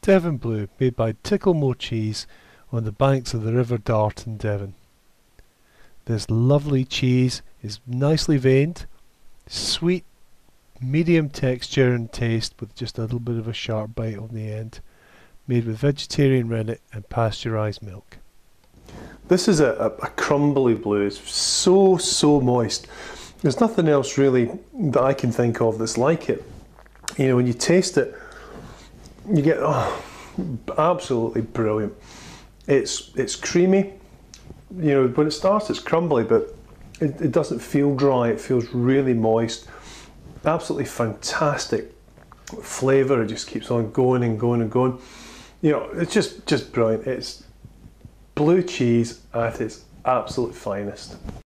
Devon Blue, made by Ticklemore Cheese on the banks of the River Dart in Devon. This lovely cheese is nicely veined, sweet, medium texture and taste with just a little bit of a sharp bite on the end, made with vegetarian rennet and pasteurised milk. This is a crumbly blue. It's so moist. There's nothing else really that I can think of that's like it. You know, when you taste it, you get absolutely brilliant. It's creamy. You know, when it starts, it's crumbly, but it doesn't feel dry. It feels really moist. Absolutely fantastic flavour. It just keeps on going and going and going. You know, it's just brilliant. It's blue cheese at its absolute finest.